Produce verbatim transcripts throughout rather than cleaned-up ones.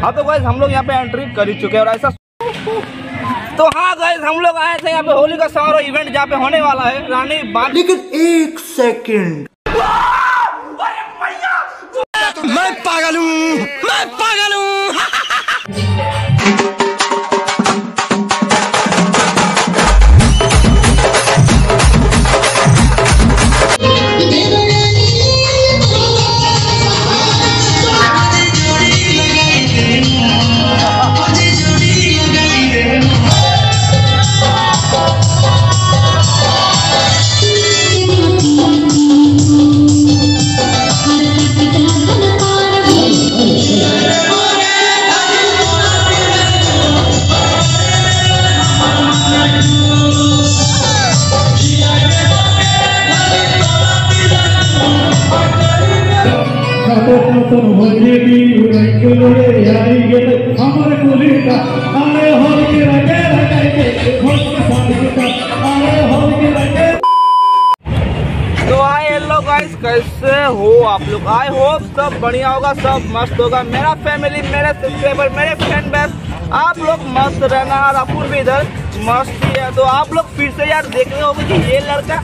हाँ तो गाइस हम लोग यहाँ पे एंट्री कर ही चुके हैं और ऐसा तो हाँ गाइस हम लोग आए थे यहाँ पे होली का समारोह इवेंट जहाँ पे होने वाला है रानी बांध। लेकिन एक सेकंड मैं पागल हूँ मैं पागल हूँ। तो आए हेलो गाइस कैसे हो आप लोग। आई होप सब बढ़िया होगा, सब मस्त होगा। मेरा फैमिली, मेरे सब्सक्राइबर, मेरे फ्रेंड बेस्ट आप लोग मस्त रहना। और अपुन भी इधर मस्त ही है। तो आप लोग फिर से यार देख रहे होगे कि ये लड़का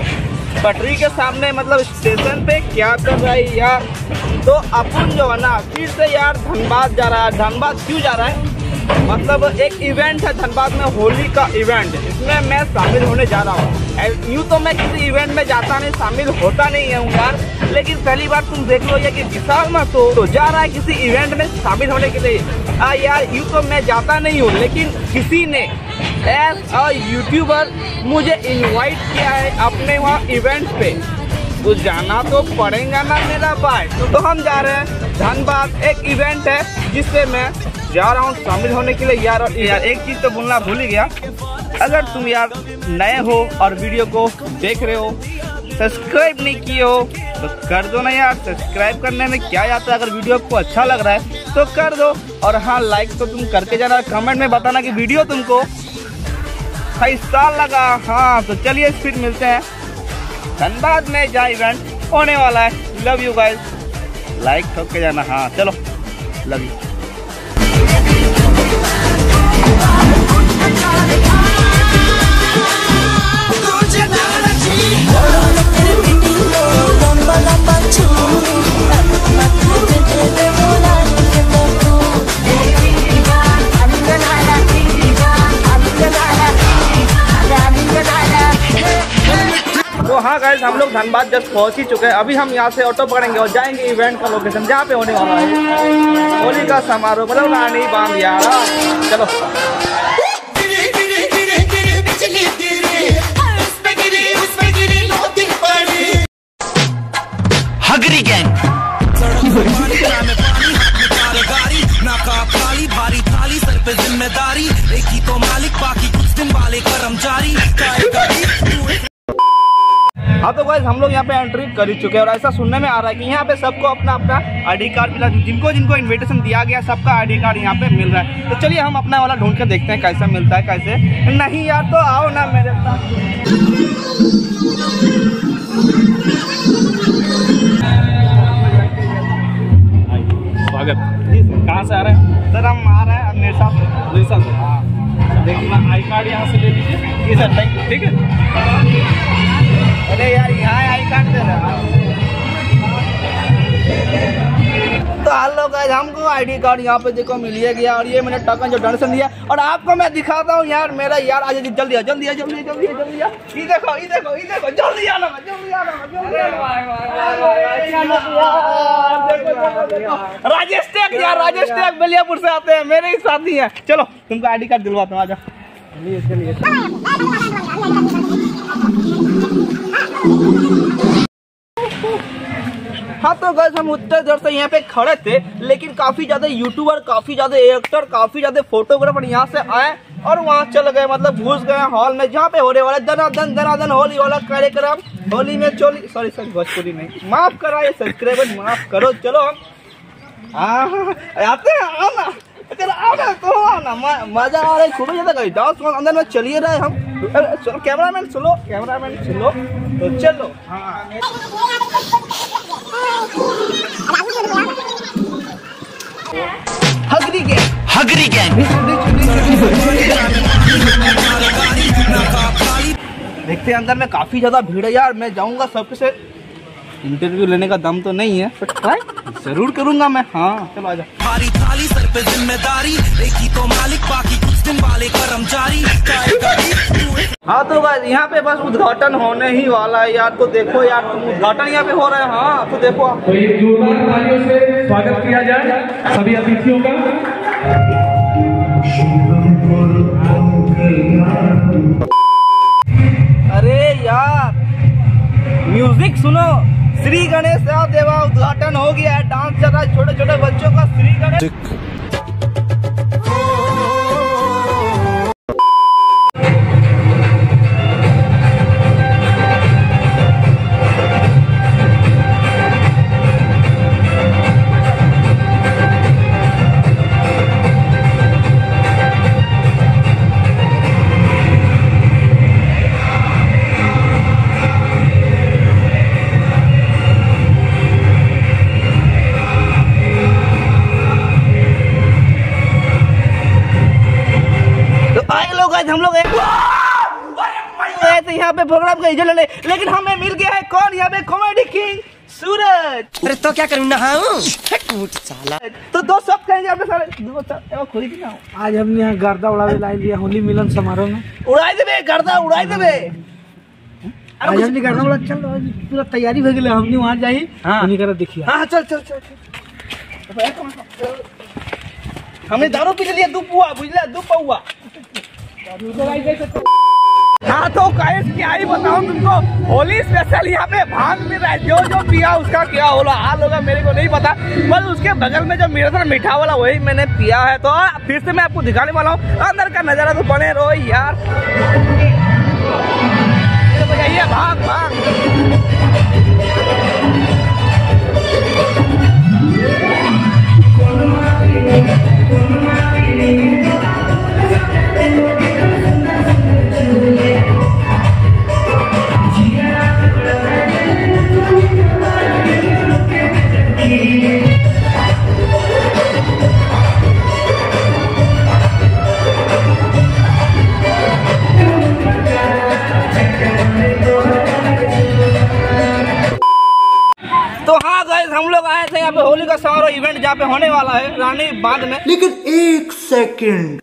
पटरी के सामने मतलब स्टेशन पे क्या कर रहा है यार। तो अपुन जो है ना फिर से यार धनबाद जा रहा है। धनबाद क्यों जा रहा है? मतलब एक इवेंट है धनबाद में, होली का इवेंट, इसमें मैं शामिल होने जा रहा हूँ। यूँ तो मैं किसी इवेंट में जाता नहीं, शामिल होता नहीं हूँ यार, लेकिन पहली बार तुम देख लो ये कि विशाल मत हो तो जा रहा है किसी इवेंट में शामिल होने के लिए। आ यार यूँ तो मैं जाता नहीं हूँ, लेकिन किसी ने एज अ यूट्यूबर मुझे इनवाइट किया है अपने वहाँ इवेंट पे, तो जाना तो पड़ेगा ना मेरा भाई। तो हम जा रहे हैं धनबाद, एक इवेंट है जिससे मैं जा रहा हूँ शामिल होने के लिए यार। और यार एक चीज़ तो बोलना भूल ही गया, अगर तुम यार नए हो और वीडियो को देख रहे हो, सब्सक्राइब नहीं किए हो तो कर दो ना यार। सब्सक्राइब करने में क्या जाता है, अगर वीडियो आपको अच्छा लग रहा है तो कर दो। और हाँ लाइक तो तुम करके जाना, कमेंट में बताना कि वीडियो तुमको कैसा लगा। हाँ तो चलिए फिर मिलते हैं धनबाद में जहाँ इवेंट होने वाला है। लव यू गाइस, लाइक ठोक के जाना। हाँ चलो लव यू। तो हाँ गाइस हम लोग धनबाद जस्ट पहुंच ही चुके हैं। अभी हम यहाँ से ऑटो पकड़ेंगे और जाएंगे इवेंट का लोकेशन जहाँ पे होने वाला है होली का समारोह, मतलब रानी बांध यार। चलो हगरी गैंग भारी थाली सर पे जिम्मेदारी, एक ही तो मालिक बाकी कुछ दिन वाले कर्मचारी। हाँ तो गाइस हम लोग यहाँ पे एंट्री कर ही चुके हैं और ऐसा सुनने में आ रहा है कि यहाँ पे सबको अपना अपना आईडी कार्ड मिला, जिनको जिनको इनविटेशन दिया गया सबका आईडी कार्ड यहाँ पे मिल रहा है। तो चलिए हम अपना वाला ढूंढ के देखते हैं कैसा मिलता है कैसे नहीं। यार तो आओ ना मेरे साथ। स्वागत। कहाँ से आ रहे हैं सर? हम आ रहे हैं निर्सा से। निर्सा से? हाँ देखिए आई कार्ड यहाँ से ले लीजिए। जी सर थैंक यू। ठीक है। अरे यार यहाँ आई कार्ड दे रहा है। तो हेलो गाइस हमको आईडी कार्ड यहाँ पे देखो मिल गया और ये मैंने टोकन जो डोनेशन दिया और आपको मैं दिखाता हूँ यार। मेरा यार आज जल्दी आ जल्दी आ जल्दी जल्दी जल्दी आ। ये देखो ये देखो ये देखो जल्दी आना जल्दी आना जल्दी आना। राजेश टेक यार, राजेश टेक बलियापुर से आते हैं, मेरे ही साथी हैं। चलो तुमको आईडी कार्ड दिलवाता हूँ, आ जाओ। हाँ तो गाइस हम उतने देर से यहाँ पे खड़े थे, लेकिन काफी ज्यादा यूट्यूबर, काफी ज्यादा एक्टर, काफी ज्यादा फोटोग्राफर यहाँ से आए और वहाँ चल गए, मतलब घुस गए हॉल में जहाँ पे होने वाला दनादन दनादन होली वाला कार्यक्रम। होली में चोली सॉरी सॉरी भोजपुरी नहीं, माफ करा ये सब्सक्राइबर माफ करो। चलो हम आते हैं, आओ ना चलो आओ ना तो आओ ना, मजा आ रहा है खूब ज्यादा। गई डांस अंदर में चलिए रहे हम। चलो कैमरामैन सुनो, कैमरामैन सुनो तो चलो। हाँ हगरी गैंग हगरी गैंग। देखते हैं अंदर में काफी ज्यादा भीड़ है यार। मैं जाऊंगा सबके से इंटरव्यू लेने का दम तो नहीं है, बट ट्राई जरूर करूंगा मैं। हाँ चलो आजा। भारी थाली सर पे जिम्मेदारी, एक ही तो मालिक बाकी कुछ दिन वाले कर्मचारी। हाँ तो बस यहाँ पे बस उद्घाटन होने ही वाला है यार। तो देखो यार, तुम उद्घाटन यहाँ पे हो रहा है। हाँ तो देखो, तो एक जोरदार तालियों से स्वागत किया जाए सभी अतिथियों का। अरे यार म्यूजिक सुनो। श्री गणेश देवा उद्घाटन हो गया है, डांस चल रहा है छोटे छोटे बच्चों का। श्री गणेश हम लोग तो यहाँ पे प्रोग्राम का इजाजत ले, लेकिन हमें मिल गया है कौन यहाँ पे? Comedy king Suraj. अरे तो क्या करूँ नहाऊं? साला तो दो सब कहेंगे अपने सारे दो सब खुली की ना। आज हमने यहाँ गर्दा उड़ावे लाई लिया होली मिलन समारोह में। उड़ाई देवे गर्दा उड़ाई देवे। आज हमने गर्दा उड़ा चल पूरा तैयारी हो गई। हमने वहाँ जाई उन्हीं करा देखिए। हाँ चल चल चल। हमने दारू पी लिया, दो पुआ बुझला, दो पौआ। हाँ तो गाइस क्या ही बताऊं तुमको, होली स्पेशल यहाँ पे भांग मिल रहा है। जो जो पिया उसका क्या होला हाल होगा मेरे को नहीं पता, बस उसके बगल में जो मेरा था मीठा वाला वही मैंने पिया है। तो फिर से मैं आपको दिखाने वाला हूँ अंदर का नजारा। तो बने रहो यार। ये भांग भांग हम लोग आए थे यहाँ पे होली का समारोह इवेंट जहाँ पे होने वाला है रानी बांध में। लेकिन एक सेकंड,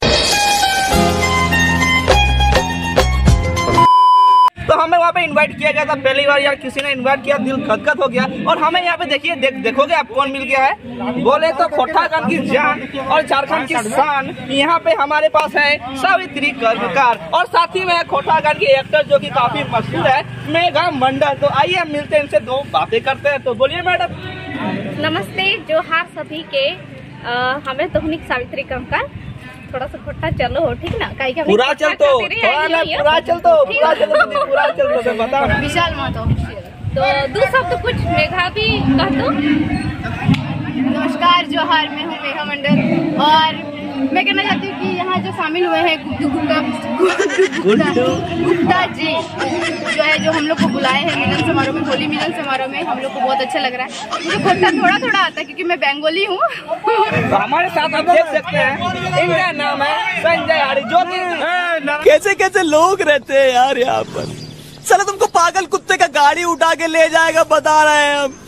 तो हमें वहाँ पे इनवाइट किया गया था पहली बार यार। किसी ने इनवाइट किया, दिल गदगद हो गया। और हमें यहाँ पे देखिए देख, देखोगे आप कौन मिल गया है। बोले तो खोटागन की जान और झारखंड की शान। यहाँ पे हमारे पास है सावित्री कर्मकार और साथ ही में खोटागन के एक्टर जो कि काफी मशहूर है, मेघा मंडल। तो आइए हम मिलते हैं इनसे, दो बातें करते हैं। तो बोलिए मैडम। नमस्ते जोहार सभी के। आ, हमें तोहनी सावित्री कर्मकार। थोड़ा सा खोटा चलो हो ठीक ना, कहीं पूरा चल तो थोड़ा ना पूरा चल तो पूरा चल तो पूरा चल तो बता। विशाल मातो तो दो शब्द कुछ मेघा भी कह दो। नमस्कार जोहार, मैं हूँ मेघा मंडल और मैं कहना चाहती हूँ कि यहाँ जो शामिल हुए हैं गुड्डू गुप्ता गुप्ता जी जो है, जो हम लोग को बुलाए हैं मिलन समारोह में, होली मिलन समारोह में, हम लोग को बहुत अच्छा लग रहा है। मुझे खोटा थोड़ा थोड़ा आता है क्योंकि मैं बंगाली हूँ। तो हमारे साथ आप देख सकते हैं, इनका नाम है संजय आर्य, जो कि कैसे कैसे लोग रहते हैं यार यहाँ पर। चलो तुमको पागल कुत्ते का गाड़ी उठा के ले जाएगा, बता रहे हैं हम।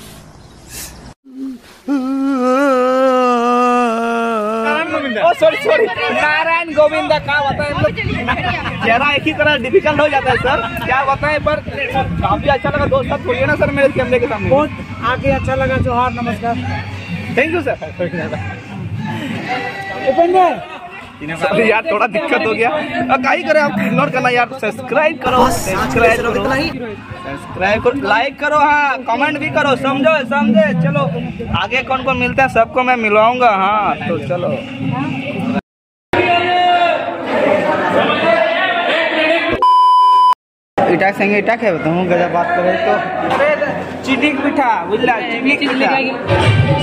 Oh sorry sorry Narayan Govinda का बताएं। चेहरा एक ही तरह डिफिकल्ट हो जाता है सर, क्या बताएं। पर काफी अच्छा लगा दोस्त, साथ बोलिए ना सर मेरे कैमरे के सामने। बहुत आगे अच्छा लगा। जोहार, नमस्कार, thank you sir. Upendra sir यार थोड़ा दिक्कत हो गया, क्या ही करें, आप इग्नोर करना यार। सब्सक्राइब करो, सब्सक्राइब करो, सब्सक्राइब करो, लाइक करो, हाँ कमेंट भी करो, समझो समझे। चलो आगे कौन कौन मिलता है सबको मैं मिलवाऊंगा। हाँ तो चलो इटाक संगे इटाक है बताऊँ गजब बात करे तो चीनी की मीठा बुझला, चीनी की मीठा।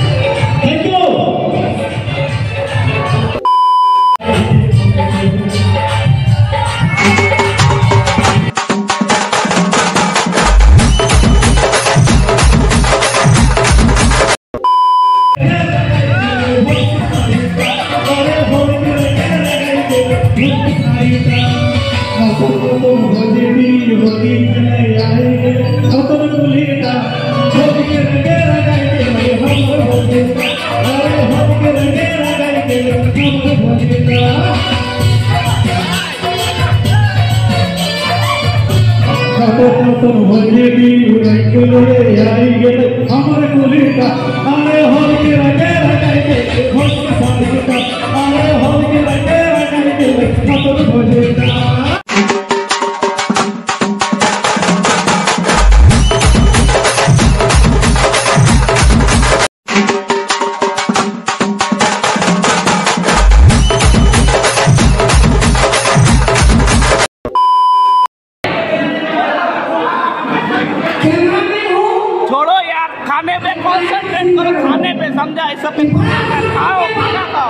छोड़ो यार, खाने पे कॉन्सेंट्रेट करो, खाने पे, समझा? इस सब पे खाओ, खाना खाओ।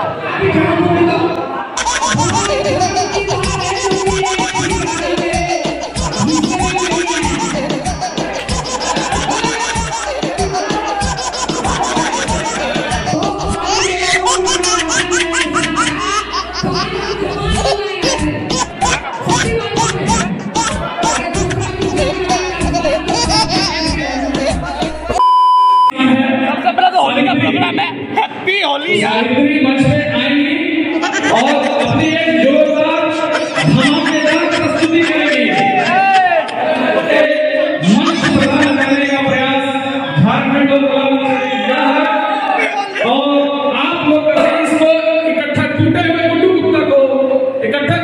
सबसे पहले तो होली का प्रोग्राम है, हैप्पी होली यार। मंच में आएंगी और अपनी एक जोरदार धमाकेदार प्रस्तुति करेंगी। मंच प्रदान करने का प्रयास झारखंड लोक कला मंच ने किया है और आप लोग इसको इकट्ठा टूटे हुए गुड्डू गुप्ता को इकट्ठा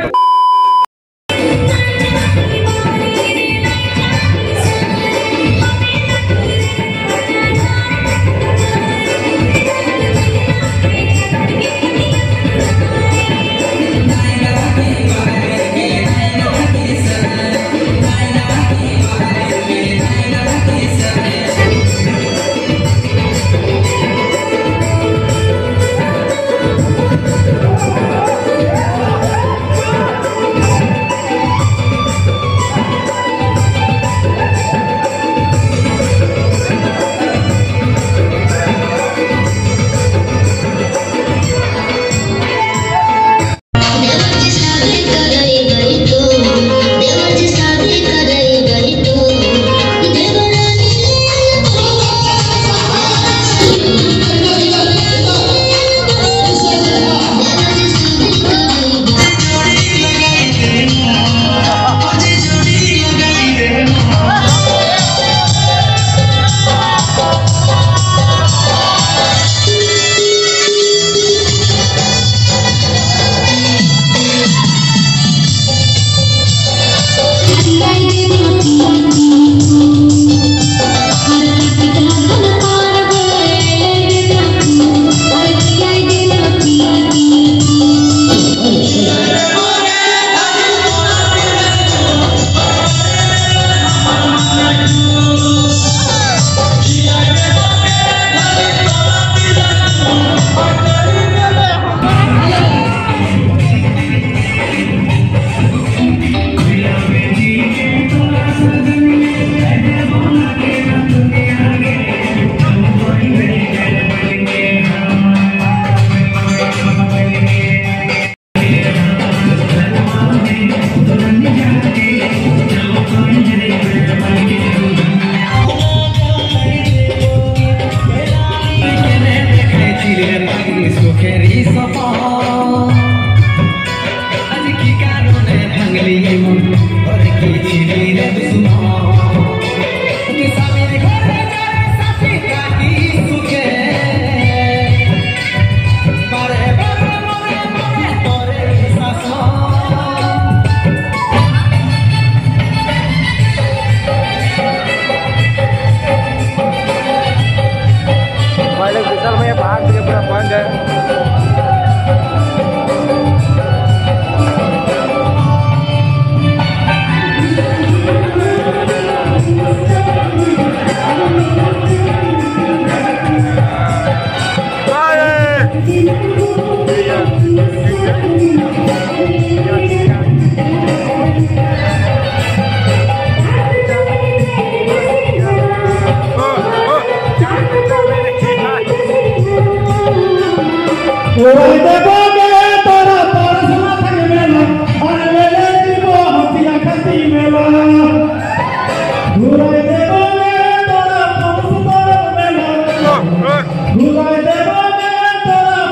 Who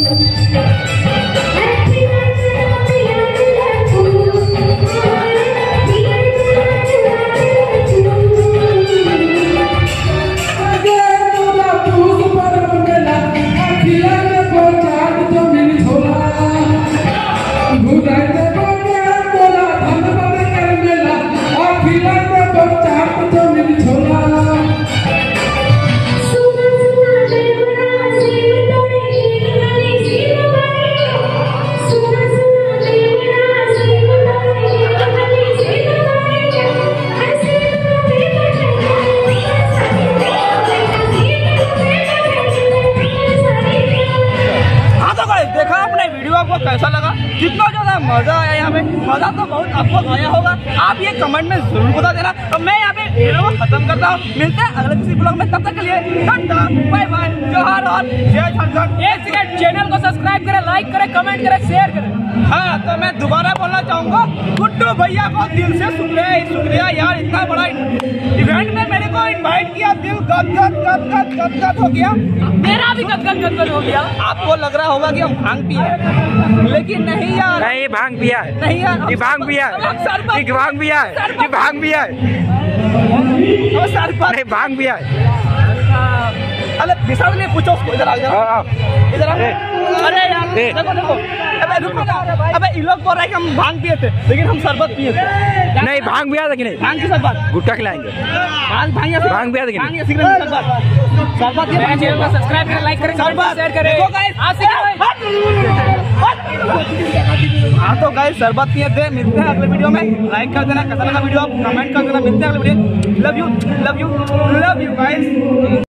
कैसा लगा, कितना ज्यादा मजा आया यहाँ पे, मजा तो बहुत आपको आया होगा। आप ये कमेंट में जरूर बता देना। तो मैं यहाँ पे वीडियो को खत्म करता हूँ, मिलते हैं अगले किसी ब्लॉग में, तब तक के लिए टाटा बाय बाय, जोहार और जय झारखंड। एक सेकंड, चैनल को सब्सक्राइब करें, लाइक करें, कमेंट करें, शेयर करें। हाँ, तो मैं दोबारा बोलना चाहूँगा, गुड्डू भैया को दिल से शुक्रिया शुक्रिया यार, इतना बड़ा इवेंट में मेरे को इन्वाइट किया, दिल गदगद गदगद गदगद हो गया, मेरा भी गदगद गदगद हो गया। आपको लग रहा होगा कि हम भांग पिए, लेकिन नहीं यार, नहीं भांग पिया है, नहीं यार, ये भांग पिया है, ये भांग पिया है, ये भांग पिया है, नहीं भांग पिया है। अरे विशाल ने पूछो उसको, इधर आ जाओ, इधर आ। अरे यार देखो देखो, अबे रुको ना, अबे ये लोग बोल रहे हैं कि हम भांग पिए थे, लेकिन हम शरबत पिए थे। नहीं भांग पिया था कि नहीं? भांग की शरबत, गुट्टा खिलाएंगे। भांग भांग या भांग पिया था कि नहीं? सिगरेट शरबत, शरबत ये चैनल को सब्सक्राइब करें, लाइक करें, शरबत शेयर करें। देखो गाइस, हाँ तो गाइस शरबत पिए थे। मिलते हैं अगले वीडियो में, लाइक कर देना, कैसा लगा वीडियो आप कमेंट कर देना। मिलते हैं अगले video, love you love you love you guys.